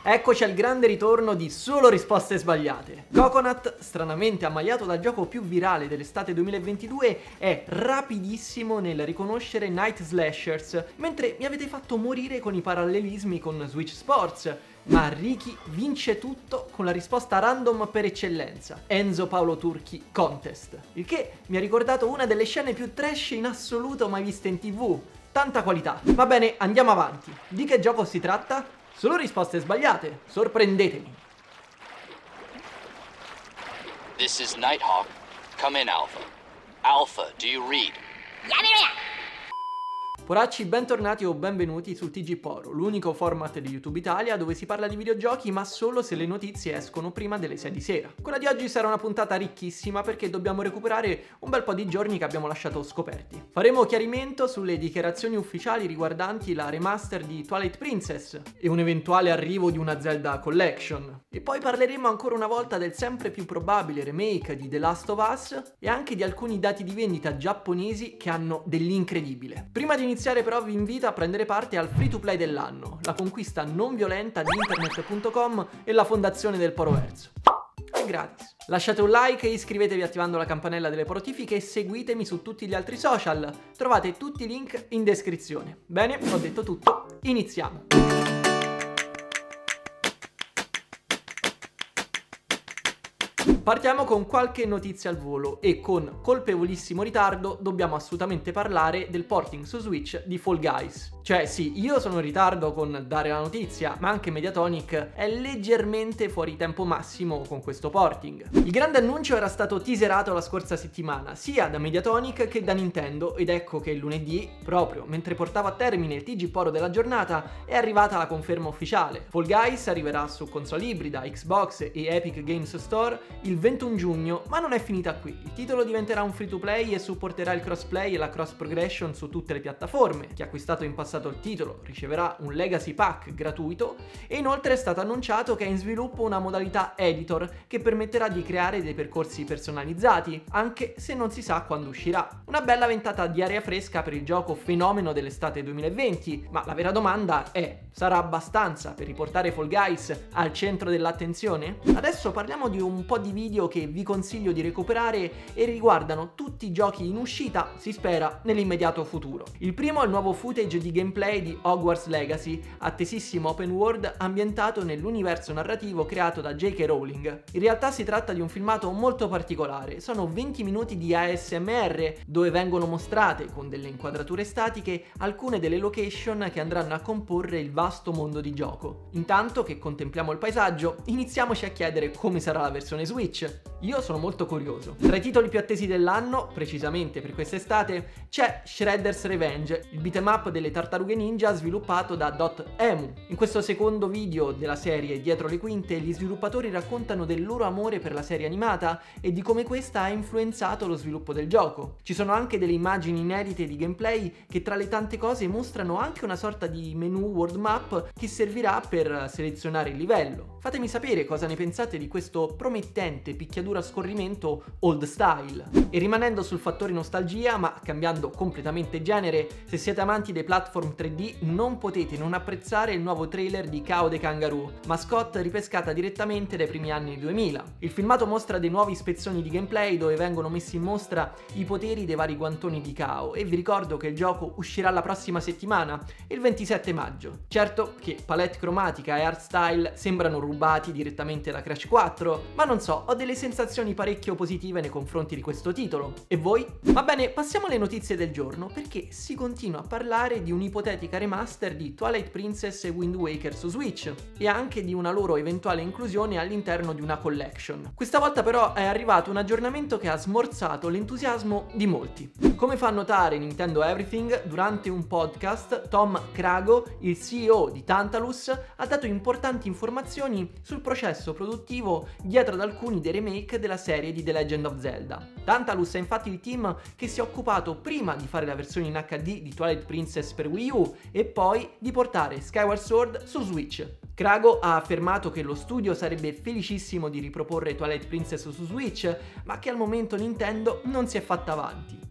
Eccoci al grande ritorno di Solo Risposte Sbagliate. Coconut, stranamente ammaliato dal gioco più virale dell'estate 2022, è rapidissimo nel riconoscere night slashers, mentre mi avete fatto morire con i parallelismi con Switch Sports. Ma Ricky vince tutto con la risposta random per eccellenza: Enzo Paolo Turchi Contest. Il che mi ha ricordato una delle scene più trash in assoluto mai viste in TV. Tanta qualità. Va bene, andiamo avanti. Di che gioco si tratta? Solo risposte sbagliate. Sorprendetemi. This is Nighthawk. Come in, Alpha. Alpha, do you read? Poracci, bentornati o benvenuti sul TG Poro, l'unico format di YouTube Italia dove si parla di videogiochi ma solo se le notizie escono prima delle 6 di sera. Quella di oggi sarà una puntata ricchissima perché dobbiamo recuperare un bel po' di giorni che abbiamo lasciato scoperti. Faremo chiarimento sulle dichiarazioni ufficiali riguardanti la remaster di Twilight Princess e un eventuale arrivo di una Zelda Collection. E poi parleremo ancora una volta del sempre più probabile remake di The Last of Us e anche di alcuni dati di vendita giapponesi che hanno dell'incredibile. Prima di iniziare però vi invito a prendere parte al free to play dell'anno, la conquista non violenta di internet.com e la fondazione del Poroverso. È gratis. Lasciate un like e iscrivetevi attivando la campanella delle notifiche e seguitemi su tutti gli altri social. Trovate tutti i link in descrizione. Bene, ho detto tutto, iniziamo. Partiamo con qualche notizia al volo e con colpevolissimo ritardo dobbiamo assolutamente parlare del porting su Switch di Fall Guys. Cioè sì, io sono in ritardo con dare la notizia, ma anche Mediatonic è leggermente fuori tempo massimo con questo porting. Il grande annuncio era stato teaserato la scorsa settimana, sia da Mediatonic che da Nintendo, ed ecco che lunedì, proprio mentre portava a termine il TG Poro della giornata, è arrivata la conferma ufficiale. Fall Guys arriverà su console ibrida, Xbox e Epic Games Store il 21 giugno, ma non è finita qui. Il titolo diventerà un free to play e supporterà il crossplay e la cross progression su tutte le piattaforme. Chi ha acquistato in passato il titolo riceverà un legacy pack gratuito e inoltre è stato annunciato che è in sviluppo una modalità editor che permetterà di creare dei percorsi personalizzati, anche se non si sa quando uscirà. Una bella ventata di aria fresca per il gioco fenomeno dell'estate 2020, ma la vera domanda è: sarà abbastanza per riportare Fall Guys al centro dell'attenzione? Adesso parliamo di un po' di video che vi consiglio di recuperare e riguardano tutti i giochi in uscita, si spera, nell'immediato futuro. Il primo è il nuovo footage di gameplay di Hogwarts Legacy, attesissimo open world ambientato nell'universo narrativo creato da J.K. Rowling. In realtà si tratta di un filmato molto particolare, sono 20 minuti di ASMR dove vengono mostrate con delle inquadrature statiche alcune delle location che andranno a comporre il vasto mondo di gioco. Intanto che contempliamo il paesaggio, iniziamoci a chiedere come sarà la versione Switch. Io sono molto curioso. Tra i titoli più attesi dell'anno, precisamente per quest'estate, c'è Shredder's Revenge, il beat'em up delle tartarughe ninja sviluppato da Dotemu. In questo secondo video della serie Dietro le quinte, gli sviluppatori raccontano del loro amore per la serie animata e di come questa ha influenzato lo sviluppo del gioco. Ci sono anche delle immagini inedite di gameplay che tra le tante cose mostrano anche una sorta di menu world map che servirà per selezionare il livello. Fatemi sapere cosa ne pensate di questo promettente picchiaduro a scorrimento old style. E rimanendo sul fattore nostalgia, ma cambiando completamente genere, se siete amanti dei platform 3D non potete non apprezzare il nuovo trailer di Kao the Kangaroo, mascotte ripescata direttamente dai primi anni 2000. Il filmato mostra dei nuovi spezzoni di gameplay dove vengono messi in mostra i poteri dei vari guantoni di Kao e vi ricordo che il gioco uscirà la prossima settimana, il 27 maggio. Certo che palette cromatica e art style sembrano rubati direttamente da Crash 4, ma non so, ho delle sensazioni parecchio positive nei confronti di questo titolo. E voi? Va bene, passiamo alle notizie del giorno, perché si continua a parlare di un'ipotetica remaster di Twilight Princess e Wind Waker su Switch e anche di una loro eventuale inclusione all'interno di una collection. Questa volta però è arrivato un aggiornamento che ha smorzato l'entusiasmo di molti. Come fa notare Nintendo Everything, durante un podcast Tom Crago, il CEO di Tantalus, ha dato importanti informazioni sul processo produttivo dietro ad alcuni dei remake della serie di The Legend of Zelda. Tantalus è infatti il team che si è occupato prima di fare la versione in HD di Twilight Princess per Wii U e poi di portare Skyward Sword su Switch. Crago ha affermato che lo studio sarebbe felicissimo di riproporre Twilight Princess su Switch, ma che al momento Nintendo non si è fatta avanti.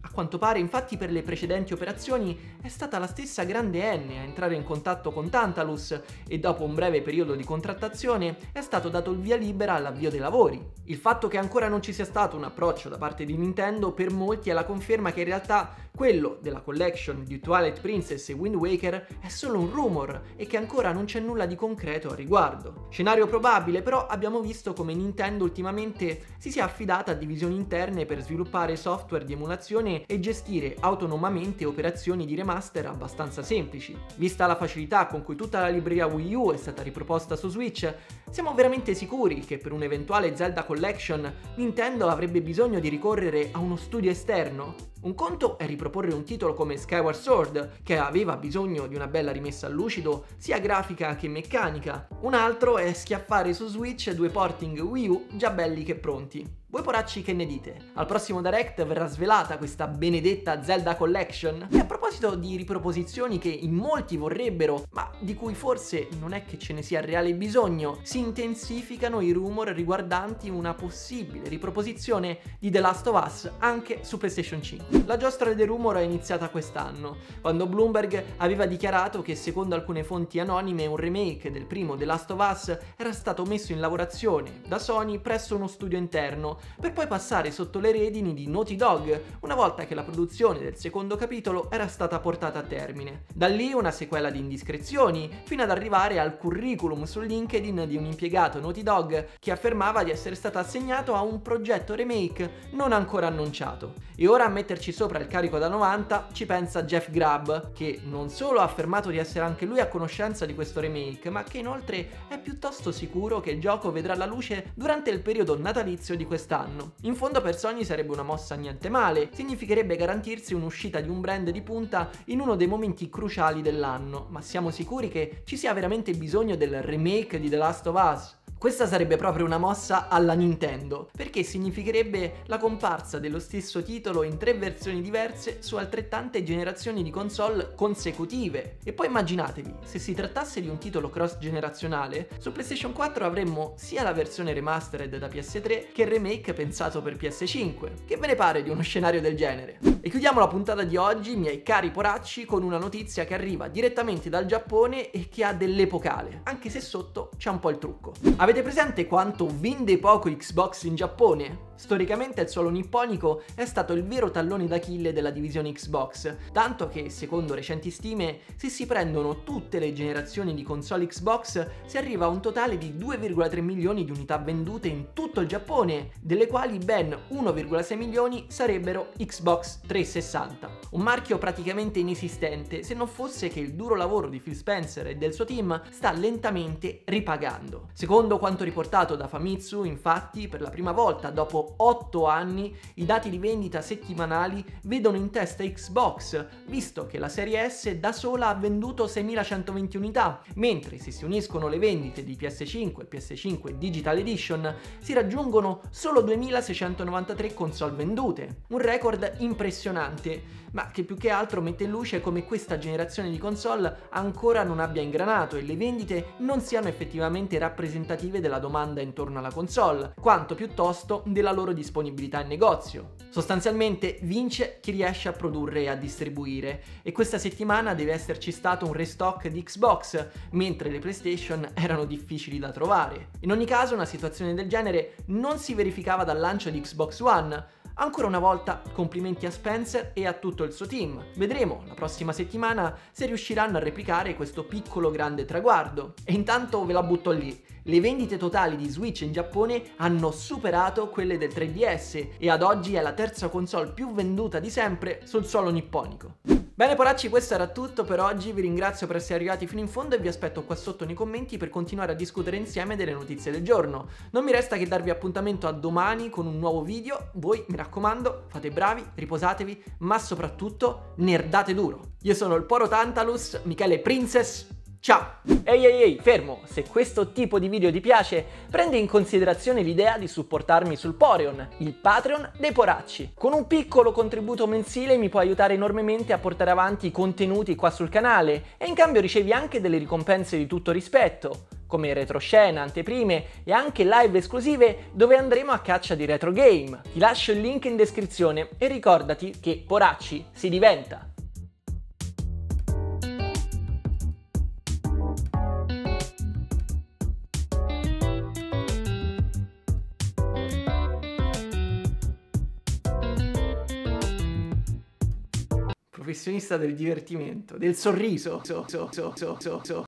A quanto pare, infatti, per le precedenti operazioni è stata la stessa Grande N a entrare in contatto con Tantalus e dopo un breve periodo di contrattazione è stato dato il via libera all'avvio dei lavori. Il fatto che ancora non ci sia stato un approccio da parte di Nintendo per molti è la conferma che in realtà quello della collection di Twilight Princess e Wind Waker è solo un rumor e che ancora non c'è nulla di concreto a riguardo. Scenario probabile, però abbiamo visto come Nintendo ultimamente si sia affidata a divisioni interne per sviluppare software di emulazione e gestire autonomamente operazioni di remaster abbastanza semplici. Vista la facilità con cui tutta la libreria Wii U è stata riproposta su Switch, siamo veramente sicuri che per un'eventuale Zelda Collection Nintendo avrebbe bisogno di ricorrere a uno studio esterno? Un conto è riproporre un titolo come Skyward Sword, che aveva bisogno di una bella rimessa al lucido, sia grafica che meccanica. Un altro è schiaffare su Switch 2 porting Wii U già belli che pronti. Voi poracci che ne dite? Al prossimo Direct verrà svelata questa benedetta Zelda Collection? E a proposito di riproposizioni che in molti vorrebbero, ma di cui forse non è che ce ne sia reale bisogno, si intensificano i rumor riguardanti una possibile riproposizione di The Last of Us anche su PlayStation 5. La giostra dei rumor è iniziata quest'anno, quando Bloomberg aveva dichiarato che secondo alcune fonti anonime un remake del primo The Last of Us era stato messo in lavorazione da Sony presso uno studio interno, per poi passare sotto le redini di Naughty Dog una volta che la produzione del secondo capitolo era stata portata a termine. Da lì una sequela di indiscrezioni, fino ad arrivare al curriculum su LinkedIn di un impiegato Naughty Dog che affermava di essere stato assegnato a un progetto remake non ancora annunciato. E ora a metterci sopra il carico da 90 ci pensa Jeff Grubb, che non solo ha affermato di essere anche lui a conoscenza di questo remake, ma che inoltre è piuttosto sicuro che il gioco vedrà la luce durante il periodo natalizio di quest'anno. In fondo per Sony sarebbe una mossa niente male, significherebbe garantirsi un'uscita di un brand di punta in uno dei momenti cruciali dell'anno, ma siamo sicuri che ci sia veramente bisogno del remake di The Last of Us? Questa sarebbe proprio una mossa alla Nintendo, perché significherebbe la comparsa dello stesso titolo in 3 versioni diverse su altrettante generazioni di console consecutive. E poi immaginatevi, se si trattasse di un titolo cross-generazionale, su PlayStation 4 avremmo sia la versione remastered da PS3 che il remake pensato per PS5. Che ve ne pare di uno scenario del genere? E chiudiamo la puntata di oggi, miei cari poracci, con una notizia che arriva direttamente dal Giappone e che ha dell'epocale, anche se sotto c'è un po' il trucco. Avete presente quanto vende poco Xbox in Giappone? Storicamente il suolo nipponico è stato il vero tallone d'Achille della divisione Xbox, tanto che, secondo recenti stime, se si prendono tutte le generazioni di console Xbox si arriva a un totale di 2,3 milioni di unità vendute in tutto il Giappone, delle quali ben 1,6 milioni sarebbero Xbox 360. Un marchio praticamente inesistente, se non fosse che il duro lavoro di Phil Spencer e del suo team sta lentamente ripagando. Secondo quanto riportato da Famitsu, infatti, per la prima volta dopo 8 anni i dati di vendita settimanali vedono in testa Xbox, visto che la serie S da sola ha venduto 6.120 unità, mentre se si uniscono le vendite di PS5 e PS5 Digital Edition si raggiungono solo 2.693 console vendute, un record impressionante, ma che più che altro mette in luce come questa generazione di console ancora non abbia ingranato e le vendite non siano effettivamente rappresentative della domanda intorno alla console, quanto piuttosto della loro disponibilità in negozio. Sostanzialmente vince chi riesce a produrre e a distribuire, e questa settimana deve esserci stato un restock di Xbox, mentre le PlayStation erano difficili da trovare. In ogni caso una situazione del genere non si verificava dal lancio di Xbox One. Ancora una volta complimenti a Spencer e a tutto il suo team. Vedremo la prossima settimana se riusciranno a replicare questo piccolo grande traguardo. E intanto ve la butto lì. Le vendite totali di Switch in Giappone hanno superato quelle del 3DS e ad oggi è la terza console più venduta di sempre sul suolo nipponico. Bene poracci, questo era tutto per oggi, vi ringrazio per essere arrivati fino in fondo e vi aspetto qua sotto nei commenti per continuare a discutere insieme delle notizie del giorno. Non mi resta che darvi appuntamento a domani con un nuovo video, voi mi raccomando fate bravi, riposatevi, ma soprattutto nerdate duro. Io sono il Poro Tantalus, Michele Princess, ciao! Ehi, fermo! Se questo tipo di video ti piace, prendi in considerazione l'idea di supportarmi sul Poreon, il Patreon dei poracci. Con un piccolo contributo mensile mi puoi aiutare enormemente a portare avanti i contenuti qua sul canale e in cambio ricevi anche delle ricompense di tutto rispetto, come retroscena, anteprime e anche live esclusive dove andremo a caccia di retro game. Ti lascio il link in descrizione e ricordati che poracci si diventa. Professionista del divertimento, del sorriso.